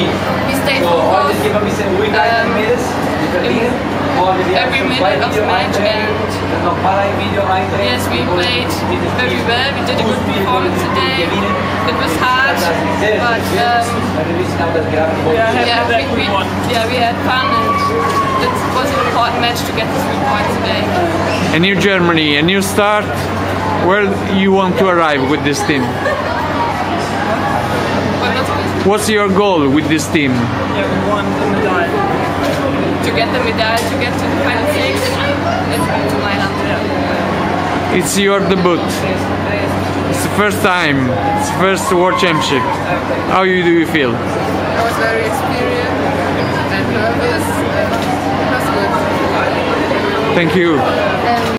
we stayed focused every minute of the match, and yes, we played very well. We did a good performance today. It was hard, but we had fun, and it was an important match to get the 3 points today. A new Germany, a new start. Where you want to arrive with this team? What's your goal with this team? Yeah, we want the medal. To get the medal, to get to the final 6, and to Thailand. Yeah. It's your debut. It's the first time. It's the first World Championship. How do you feel? I was very experienced and nervous. It was good. Thank you.